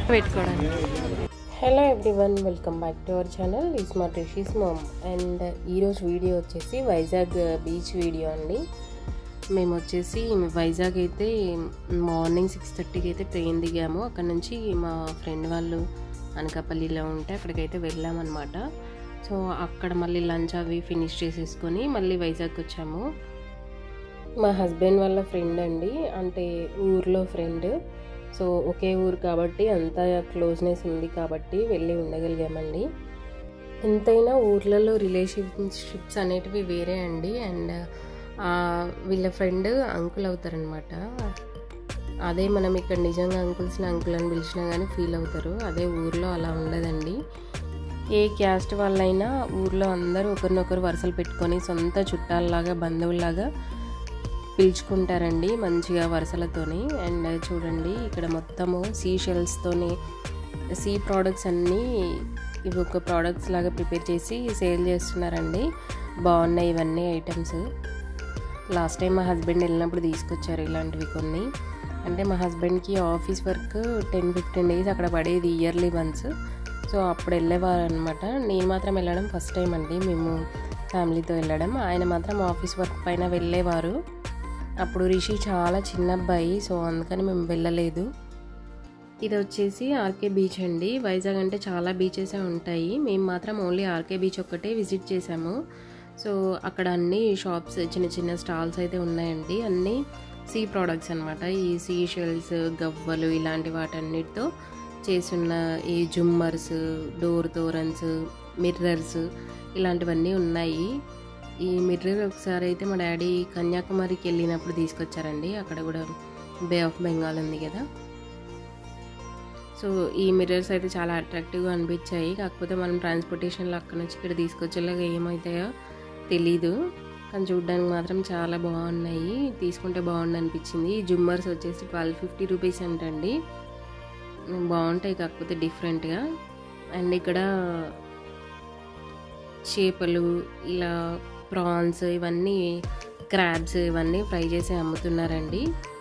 పెట్టుకోవడానికి. Hello everyone, welcome back to our channel smart Rishi's mom. And ఈరోజు video వచ్చేసి Vizag beach video అండి. మేము వచ్చేసి వైజాగ్ అయితే మార్నింగ్ 6:30కి అయితే ట్రైన్ దిగాము. అక్కడ నుంచి మా ఫ్రెండ్ వాళ్ళు అనకాపల్లిలో ఉంటే అక్కడికైతే వెళ్ళామన్నమాట. సో అక్కడ మళ్ళీ లంచ్ అవి ఫినిష్ చేసేసుకొని మళ్ళీ వైజాగ్కి వచ్చాము. మా హస్బెండ్ వాళ్ళ ఫ్రెండ్ అండి, అంటే ఊర్లో ఫ్రెండ్. సో ఒకే ఊరు కాబట్టి అంత క్లోజ్నెస్ ఉంది కాబట్టి వెళ్ళి ఉండగలిగామండి. ఎంతైనా ఊర్లలో రిలేషన్షిప్స్ అనేటివి వేరే అండి. అండ్ వీళ్ళ ఫ్రెండ్ అంకుల్ అవుతారనమాట. అదే మనం ఇక్కడ నిజంగా అంకుల్స్ని అంకుల్ అని పిలిచినా కానీ ఫీల్ అవుతారు. అదే ఊర్లో అలా ఉండదండి. ఏ క్యాస్ట్ వాళ్ళైనా ఊర్లో అందరూ ఒకరినొకరు వరుసలు పెట్టుకొని సొంత చుట్టాలలాగా బంధువుల్లాగా పిలుచుకుంటారండి మంచిగా వరుసలతోని. అండ్ చూడండి ఇక్కడ మొత్తము సీ షెల్స్తోని సీ ప్రోడక్ట్స్ అన్నీ ఇవి ఒక ప్రోడక్ట్స్ లాగా ప్రిపేర్ చేసి సేల్ చేస్తున్నారండి. బాగున్నాయి ఇవన్నీ ఐటమ్స్. లాస్ట్ టైం మా హస్బెండ్ వెళ్ళినప్పుడు తీసుకొచ్చారు ఇలాంటివి కొన్ని. అంటే మా హస్బెండ్కి ఆఫీస్ వర్క్ 10-15 డేస్ అక్కడ పడేది ఇయర్లీ వన్స్. సో అప్పుడు వెళ్ళేవారు అనమాట. నేను మాత్రం వెళ్ళడం ఫస్ట్ టైం అండి, మేము ఫ్యామిలీతో వెళ్ళడం. ఆయన మాత్రం ఆఫీస్ వర్క్ పైన వెళ్ళేవారు. అప్పుడు రిషి చాలా చిన్న అబ్బాయి, సో అందుకని మేము వెళ్ళలేదు. ఇది వచ్చేసి ఆర్కే బీచ్ అండి. వైజాగ్ అంటే చాలా బీచెసే ఉంటాయి, మేము మాత్రం ఓన్లీ ఆర్కే బీచ్ ఒక్కటే విజిట్ చేసాము. సో అక్కడ అన్ని షాప్స్ చిన్న చిన్న స్టాల్స్ అయితే ఉన్నాయండి. అన్నీ సీ ప్రోడక్ట్స్ అనమాట. ఈ సీ షెల్స్, గవ్వలు ఇలాంటి వాటన్నిటితో చేస్తున్న ఈ జుమ్మర్స్, డోర్ తోరన్స్, మిర్రర్స్ ఇలాంటివన్నీ ఉన్నాయి. ఈ మిర్రర్ ఒకసారి అయితే మా డాడీ కన్యాకుమారికి వెళ్ళినప్పుడు తీసుకొచ్చారండి. అక్కడ కూడా బే ఆఫ్ బెంగాల్ ఉంది కదా. సో ఈ మిర్రర్స్ అయితే చాలా అట్రాక్టివ్గా అనిపించాయి. కాకపోతే మనం ట్రాన్స్పోర్టేషన్లో అక్కడ నుంచి ఇక్కడ తీసుకొచ్చేలాగా ఏమవుతాయో తెలీదు, కానీ చూడడానికి మాత్రం చాలా బాగున్నాయి. తీసుకుంటే బాగుంది అనిపించింది. జుమ్మర్స్ వచ్చేసి 1250 రూపీస్ అంటండి. బాగుంటాయి కాకపోతే డిఫరెంట్గా. అండ్ ఇక్కడ చేపలు, ఇలా ప్రాన్స్, ఇవన్నీ క్రాబ్స్ ఇవన్నీ ఫ్రై చేసి అమ్ముతున్నారండి.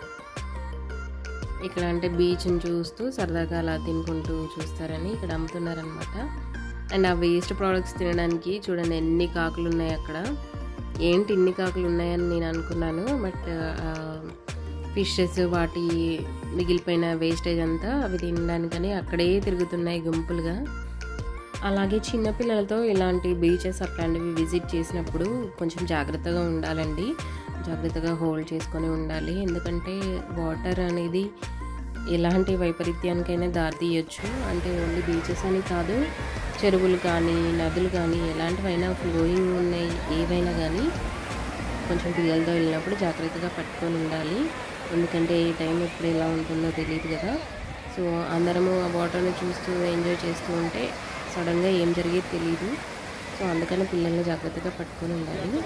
ఇక్కడ అంటే బీచ్ని చూస్తూ సరదాగా అలా తినుకుంటూ చూస్తారని ఇక్కడ అమ్ముతున్నారనమాట. అండ్ ఆ వేస్ట్ ప్రోడక్ట్స్ తినడానికి చూడండి ఎన్ని కాకులు ఉన్నాయి అక్కడ. ఏంటి ఇన్ని కాకులు ఉన్నాయని నేను అనుకున్నాను, బట్ ఫిషెస్ వాటి మిగిలిపోయిన వేస్టేజ్ అంతా అవి తినడానికని అక్కడే తిరుగుతున్నాయి గుంపులుగా. అలాగే చిన్నపిల్లలతో ఇలాంటి బీచెస్ అట్లాంటివి విజిట్ చేసినప్పుడు కొంచెం జాగ్రత్తగా ఉండాలండి. జాగ్రత్తగా హోల్డ్ చేసుకొని ఉండాలి. ఎందుకంటే వాటర్ అనేది ఎలాంటి వైపరీత్యానికైనా దారితీయచ్చు. అంటే ఓన్లీ బీచెస్ అని కాదు, చెరువులు కానీ నదులు కానీ ఎలాంటివైనా ఫ్లోయింగ్ ఉన్నాయి ఏవైనా కానీ కొంచెం పిల్లలతో వెళ్ళినప్పుడు జాగ్రత్తగా పట్టుకొని ఉండాలి. ఎందుకంటే ఈ టైం ఎప్పుడు ఎలా ఉంటుందో తెలియదు కదా. సో అందరము ఆ వాటర్ని చూస్తూ ఎంజాయ్ చేస్తూ ఉంటే సడన్గా ఏం జరిగేది తెలియదు. సో అందుకని పిల్లల్ని జాగ్రత్తగా పట్టుకొని ఉండాలి.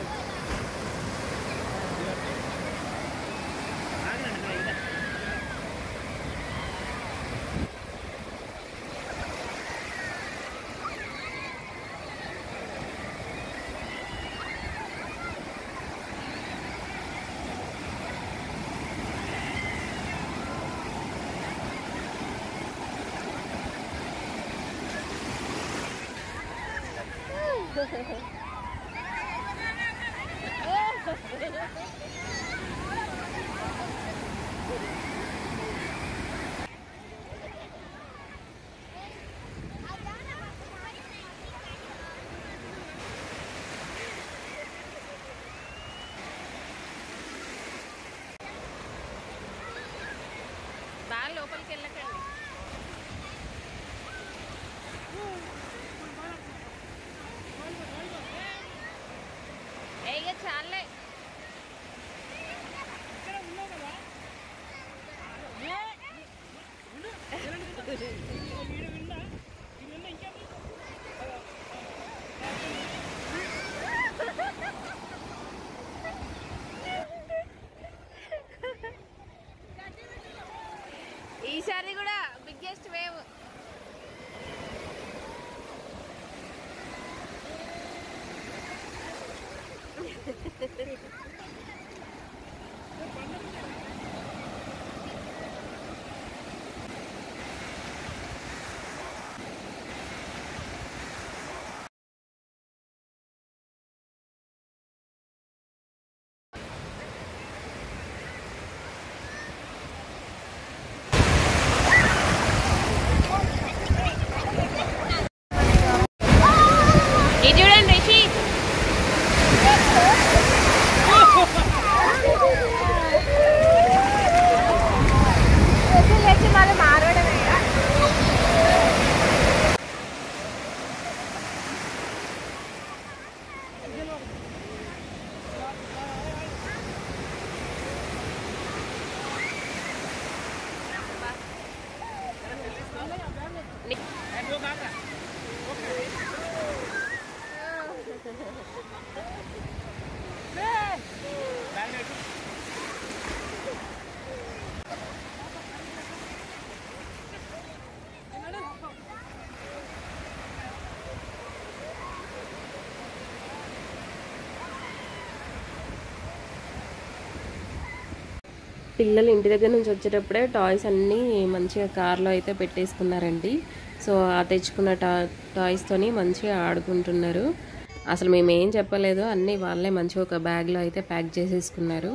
బాగా లోపలికి వెళ్ళకండి. చాలే ఈసారి కూడా బిగ్గెస్ట్ వేవ్. పిల్లలు ఇంటి దగ్గర నుంచి వచ్చేటప్పుడే టాయ్స్ అన్నీ మంచిగా కార్లో అయితే పెట్టేసుకున్నారండి. సో ఆ తెచ్చుకున్న టాయ్స్తోని మంచిగా ఆడుకుంటున్నారు. అసలు మేమేం చెప్పలేదు, అన్నీ వాళ్ళే మంచిగా ఒక బ్యాగ్లో అయితే ప్యాక్ చేసేసుకున్నారు.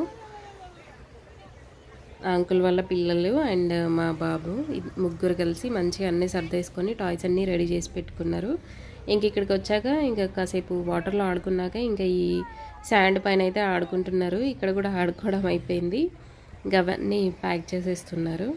అంకుల్ వాళ్ళ పిల్లలు అండ్ మా బాబు ముగ్గురు కలిసి మంచిగా అన్నీ సర్దేసుకొని టాయ్స్ అన్నీ రెడీ చేసి పెట్టుకున్నారు. ఇంక ఇక్కడికి వచ్చాక ఇంకా కాసేపు వాటర్లో ఆడుకున్నాక ఇంకా ఈ శాండ్ పైన అయితే ఆడుకుంటున్నారు. ఇక్కడ కూడా ఆడుకోవడం అయిపోయింది. ఇంకా అవన్నీ ప్యాక్ చేసేస్తున్నారు.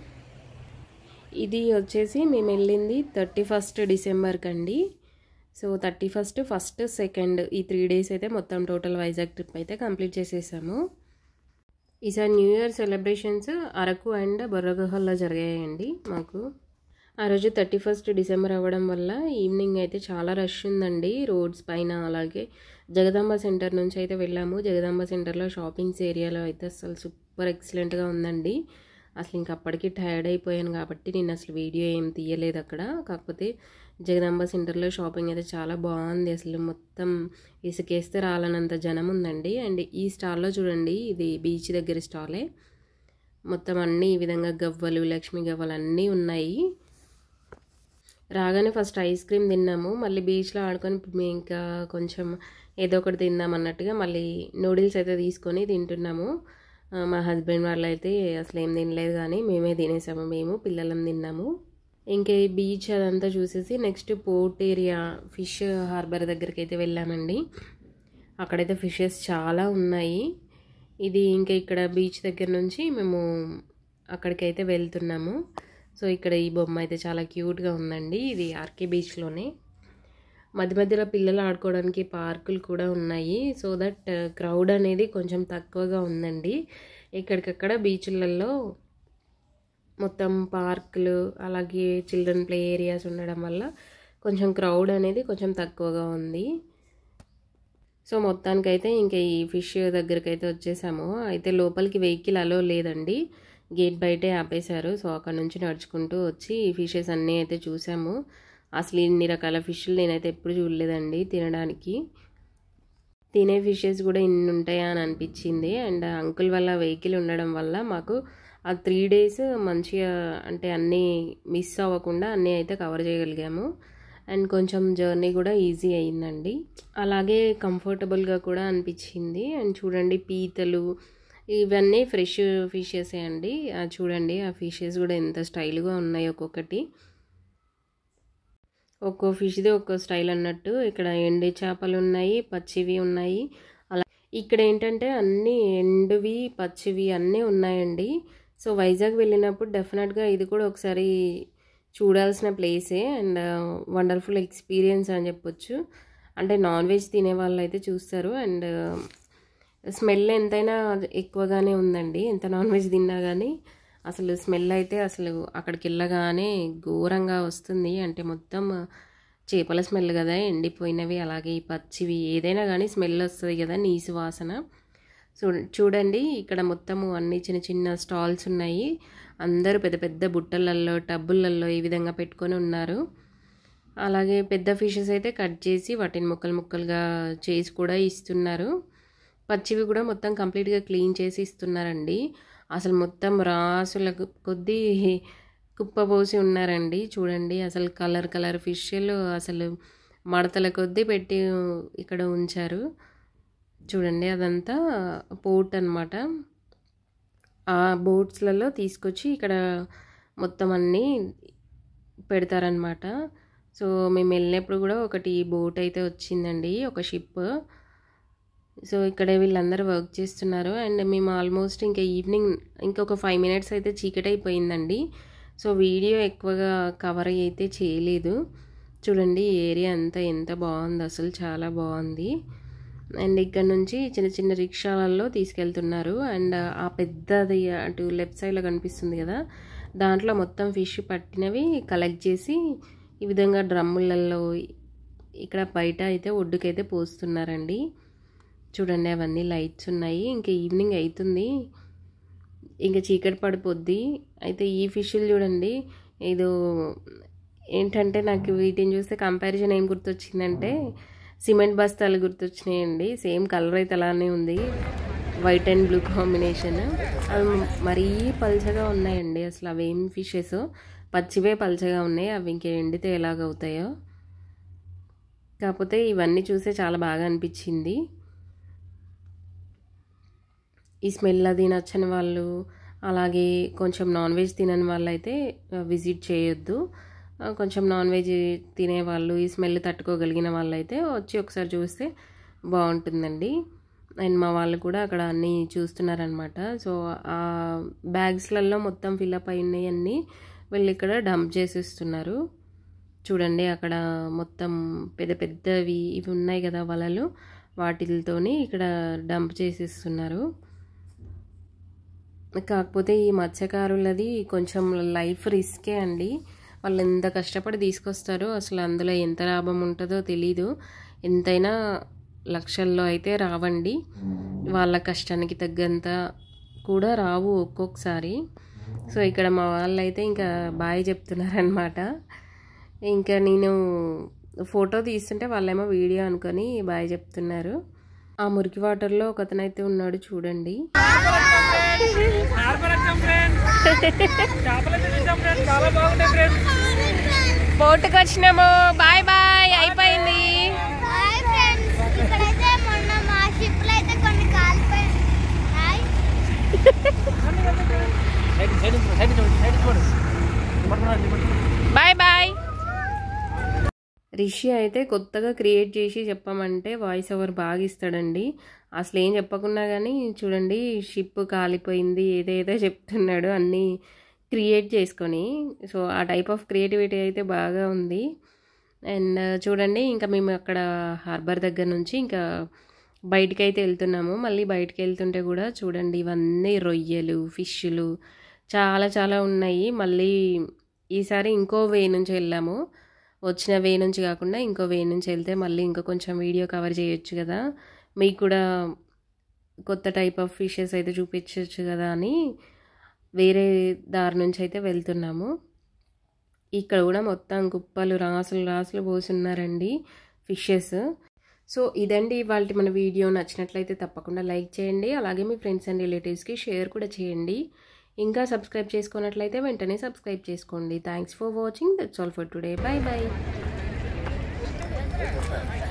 ఇది వచ్చేసి మేము వెళ్ళింది 31 డిసెంబర్కి అండి. సో 31, 1, 2 ఈ 3 డేస్ అయితే మొత్తం టోటల్ వైజాగ్ ట్రిప్ అయితే కంప్లీట్ చేసేసాము. ఈసారి new year celebrations Araku and బొర్రగుహల్లో జరిగాయండి మాకు. ఆ రోజు 31 డిసెంబర్ అవ్వడం వల్ల ఈవినింగ్ అయితే చాలా రష్ ఉందండి రోడ్స్ పైన. అలాగే జగదాంబ సెంటర్ నుంచి అయితే వెళ్ళాము. జగదాంబ సెంటర్లో షాపింగ్స్ ఏరియాలో అయితే అసలు సూపర్ ఎక్సలెంట్గా ఉందండి. అసలు ఇంక అప్పటికి టైర్డ్ అయిపోయాను కాబట్టి నేను అసలు వీడియో ఏం తీయలేదు అక్కడ. కాకపోతే జగదాంబ సెంటర్లో షాపింగ్ అయితే చాలా బాగుంది. అసలు మొత్తం ఇసుకేస్తే రాలనంత జనం ఉందండి. అండ్ ఈ స్టాల్లో చూడండి, ఇది బీచ్ దగ్గర స్టాలే. మొత్తం అన్నీ ఈ విధంగా గవ్వలు, లక్ష్మీ గవ్వలు అన్నీ ఉన్నాయి. రాగానే ఫస్ట్ ఐస్ క్రీమ్ తిన్నాము. మళ్ళీ బీచ్లో ఆడుకొని మేము ఇంకా కొంచెం ఏదో ఒకటి తిందాం అన్నట్టుగా మళ్ళీ నూడిల్స్ అయితే తీసుకొని తింటున్నాము. మా హస్బెండ్ వాళ్ళు అయితే అసలు ఏం తినలేదు, కానీ మేమే తినేసాము. మేము పిల్లలం తిన్నాము. ఇంకా ఈ బీచ్ అదంతా చూసేసి next port area fish harbour దగ్గరికి అయితే వెళ్ళామండి. అక్కడైతే ఫిషెస్ చాలా ఉన్నాయి. ఇది ఇంకా ఇక్కడ బీచ్ దగ్గర నుంచి మేము అక్కడికైతే వెళ్తున్నాము. సో ఇక్కడ ఈ బొమ్మ అయితే చాలా క్యూట్గా ఉందండి. ఇది ఆర్కే బీచ్లోనే. మధ్య మధ్యలో పిల్లలు ఆడుకోవడానికి పార్కులు కూడా ఉన్నాయి. సో దట్ క్రౌడ్ అనేది కొంచెం తక్కువగా ఉందండి. ఎక్కడికక్కడ బీచ్లలో మొత్తం పార్కులు అలాగే చిల్డ్రన్ ప్లే ఏరియాస్ ఉండడం వల్ల కొంచెం క్రౌడ్ అనేది కొంచెం తక్కువగా ఉంది. సో మొత్తానికైతే ఇంకా ఈ ఫిష్ దగ్గరికి అయితే వచ్చేసాము. అయితే లోపలికి వెహికల్ అలో లేదండి, గేట్ బయటే ఆపేశారు. సో అక్కడ నుంచి నడుచుకుంటూ వచ్చి ఈ ఫిషెస్ అన్నీ అయితే చూసాము. అసలు ఇన్ని రకాల ఫిష్లు నేనైతే ఎప్పుడు చూడలేదండి తినడానికి. తినే ఫిషెస్ కూడా ఇన్ని ఉంటాయా అని అనిపించింది. అండ్ అంకుల్ వల్ల వెహికల్ ఉండడం వల్ల మాకు ఆ 3 డేస్ మంచిగా అంటే అన్నీ మిస్ అవ్వకుండా అన్నీ అయితే కవర్ చేయగలిగాము. అండ్ కొంచెం జర్నీ కూడా ఈజీ అయిందండి. అలాగే కంఫర్టబుల్గా కూడా అనిపించింది. అండ్ చూడండి పీతలు ఇవన్నీ ఫ్రెష్ ఫిషెసే అండి. చూడండి ఆ ఫిషెస్ కూడా ఎంత స్టైల్గా ఉన్నాయి. ఒక్కొక్కటి ఒక్కో ఫిష్ది ఒక్కో స్టైల్ అన్నట్టు. ఇక్కడ ఎండి చేపలు ఉన్నాయి, పచ్చివి ఉన్నాయి. అలా ఇక్కడ ఏంటంటే అన్నీ ఎండువి పచ్చివి అన్నీ ఉన్నాయండి. సో వైజాగ్ వెళ్ళినప్పుడు డెఫినెట్గా ఇది కూడా ఒకసారి చూడాల్సిన ప్లేసే అండ్ వండర్ఫుల్ ఎక్స్పీరియన్స్ అని చెప్పొచ్చు. అంటే నాన్ వెజ్ తినే వాళ్ళు అయితే చూస్తారు. అండ్ స్మెల్ ఎంతైనా ఎక్కువగానే ఉందండి. ఎంత నాన్ వెజ్ తిన్నా కానీ అసలు స్మెల్ అయితే అసలు అక్కడికి వెళ్ళగానే ఘోరంగా వస్తుంది. అంటే మొత్తం చేపల స్మెల్ కదా, ఎండిపోయినవి అలాగే పచ్చివి ఏదైనా కానీ స్మెల్ వస్తుంది కదా, నీసు వాసన. చూడండి ఇక్కడ మొత్తము అన్ని చిన్న చిన్న స్టాల్స్ ఉన్నాయి. అందరూ పెద్ద పెద్ద బుట్టలల్లో టబ్బులలో ఈ విధంగా పెట్టుకొని ఉన్నారు. అలాగే పెద్ద ఫిషెస్ అయితే కట్ చేసి వాటిని ముక్కలు ముక్కలుగా చేసి కూడా ఇస్తున్నారు. పచ్చివి కూడా మొత్తం కంప్లీట్గా క్లీన్ చేసి ఇస్తున్నారండి. అసలు మొత్తం రాసుల కొద్దీ కుప్పపోసి ఉన్నారండి. చూడండి అసలు కలర్ కలర్ ఫిష్లు అసలు మడతల కొద్దీ పెట్టి ఇక్కడ ఉంచారు. చూడండి అదంతా పోర్ట్ అన్నమాట. ఆ బోట్స్లలో తీసుకొచ్చి ఇక్కడ మొత్తం అన్నీ పెడతారనమాట. సో మేము వెళ్ళినప్పుడు కూడా ఒకటి బోట్ అయితే వచ్చిందండి, ఒక షిప్. సో ఇక్కడ వీళ్ళందరూ వర్క్ చేస్తున్నారు. అండ్ మేము ఆల్మోస్ట్ ఇంకా ఈవినింగ్ ఇంకొక 5 మినిట్స్ అయితే చీకటి అయిపోయిందండి. సో వీడియో ఎక్కువగా కవర్ అయితే చేయలేదు. చూడండి ఏరియా అంతా ఎంత బాగుంది, అసలు చాలా బాగుంది. అండ్ ఇక్కడ నుంచి చిన్న చిన్న రిక్షాలలో తీసుకెళ్తున్నారు. అండ్ ఆ పెద్దది అటు లెఫ్ట్ సైడ్లో కనిపిస్తుంది కదా, దాంట్లో మొత్తం ఫిష్ పట్టినవి కలెక్ట్ చేసి ఈ విధంగా డ్రమ్ములలో ఇక్కడ బయట అయితే ఒడ్డుకైతే పోస్తున్నారండి. చూడండి అవన్నీ లైట్స్ ఉన్నాయి. ఇంకా ఈవినింగ్ అవుతుంది, ఇంకా చీకటి పడిపోద్ది. అయితే ఈ ఫిష్లు చూడండి, ఏదో ఏంటంటే నాకు వీటిని చూస్తే కంపారిజన్ ఏం గుర్తొచ్చిందంటే సిమెంట్ బస్తాలు గుర్తొచ్చినాయండి. సేమ్ కలర్ అయితే అలానే ఉంది. White and blue combination. అవి మరీ పల్చగా ఉన్నాయండి, అసలు అవేం ఫిషెస్ పచ్చివే పల్చగా ఉన్నాయి, అవి ఇంక ఎండితే ఎలాగవుతాయో. కాకపోతే ఇవన్నీ చూసే చాలా బాగా అనిపించింది. ఈ స్మెల్ అది నచ్చని వాళ్ళు, అలాగే కొంచెం నాన్ వెజ్ తినని వాళ్ళు అయితే విజిట్ చేయొద్దు. కొంచెం నాన్ వెజ్ తినేవాళ్ళు, ఈ స్మెల్ తట్టుకోగలిగిన వాళ్ళు అయితే వచ్చి ఒకసారి చూస్తే బాగుంటుందండి. అండ్ మా వాళ్ళు కూడా అక్కడ అన్నీ చూస్తున్నారనమాట. సో ఆ బ్యాగ్స్లలో మొత్తం ఫిల్అప్ అయినాయి అన్నీ వీళ్ళు ఇక్కడ డంప్ చేసేస్తున్నారు. చూడండి అక్కడ మొత్తం పెద్ద పెద్దవి ఇవి ఉన్నాయి కదా వలలు, వాటితోని ఇక్కడ డంప్ చేసేస్తున్నారు. కాకపోతే ఈ మత్స్యకారులది కొంచెం లైఫ్ రిస్కే అండి. వాళ్ళు ఎంత కష్టపడి తీసుకొస్తారో అసలు అందులో ఎంత లాభం ఉంటుందో తెలీదు. ఎంతైనా లక్షల్లో అయితే రావండి, వాళ్ళ కష్టానికి తగ్గంత కూడా రావు ఒక్కొక్కసారి. సో ఇక్కడ మా వాళ్ళు అయితే ఇంకా బాయ్ చెప్తున్నారనమాట. ఇంకా నేను ఫోటో తీస్తుంటే వాళ్ళేమో వీడియో అనుకొని బాయ్ చెప్తున్నారు. ఆ మురికి వాటర్లో ఒకతనైతే ఉన్నాడు చూడండి. బోటుకు వచ్చినాము, బాయ్ బాయ్ అయిపోయింది. Bye bye. రిషి అయితే కొత్తగా క్రియేట్ చేసి చెప్పమంటే వాయిస్ ఓవర్ బాగా ఇస్తాడండి. అసలు ఏం చెప్పకున్నా కానీ చూడండి షిప్ కాలిపోయింది ఏదేదో చెప్తున్నాడు అన్నీ క్రియేట్ చేసుకొని. సో ఆ టైప్ ఆఫ్ క్రియేటివిటీ అయితే బాగా ఉంది. అండ్ చూడండి ఇంకా మేము అక్కడ హార్బర్ దగ్గర నుంచి ఇంకా బయటికి అయితే వెళ్తున్నాము. మళ్ళీ బయటికి వెళ్తుంటే కూడా చూడండి ఇవన్నీ రొయ్యలు, ఫిష్లు చాలా చాలా ఉన్నాయి. మళ్ళీ ఈసారి ఇంకో వే నుంచి వెళ్ళాము, వచ్చిన వే నుంచి కాకుండా ఇంకో వే నుంచి వెళ్తే మళ్ళీ ఇంకా కొంచెం వీడియో కవర్ చేయొచ్చు కదా, మీకు కూడా కొత్త టైప్ ఆఫ్ ఫిషెస్ అయితే చూపించవచ్చు కదా అని వేరే దారి నుంచి అయితే వెళ్తున్నాము. ఇక్కడ కూడా మొత్తం కుప్పలు రాసులు రాసులు పోసున్నారండి ఫిషెస్. సో ఇదండి ఇవాళ మన వీడియో. నచ్చినట్లయితే తప్పకుండా లైక్ చేయండి, అలాగే మీ ఫ్రెండ్స్ అండ్ రిలేటివ్స్కి షేర్ కూడా చేయండి. ఇంకా సబ్స్క్రైబ్ చేసుకున్నట్లయితే వెంటనే సబ్స్క్రైబ్ చేసుకోండి. Thanks for watching. That's all for today. Bye by.